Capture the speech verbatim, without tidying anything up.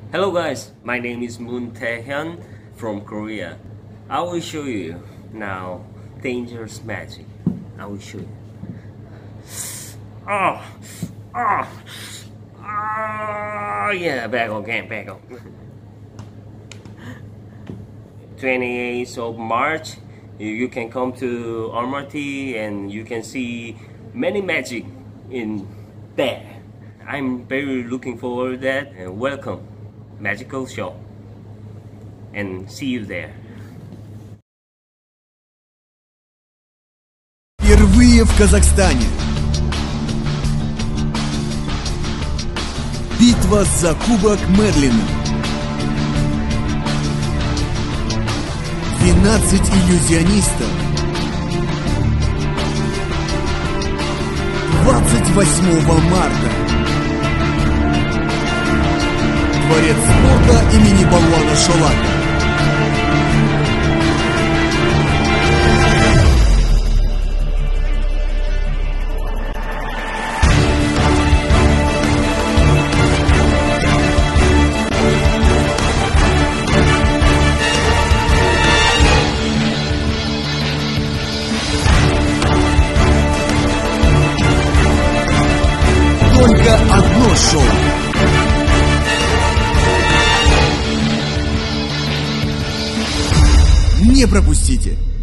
Hello guys, my name is Moon Tae-HYUN from Korea. I will show you now dangerous magic. I will show you. Oh, oh, oh yeah, back again, back up. twenty-eighth of March, you can come to Almaty and you can see many magic in there. I'm very looking forward to that and welcome. Magical show and see you there. Впервые в Казахстане. Битва за кубок Мерлина. двенадцать иллюзионистов. двадцать восьмого марта. Дворец спорта имени Болвана Шолака. Только одно шоу. Не пропустите!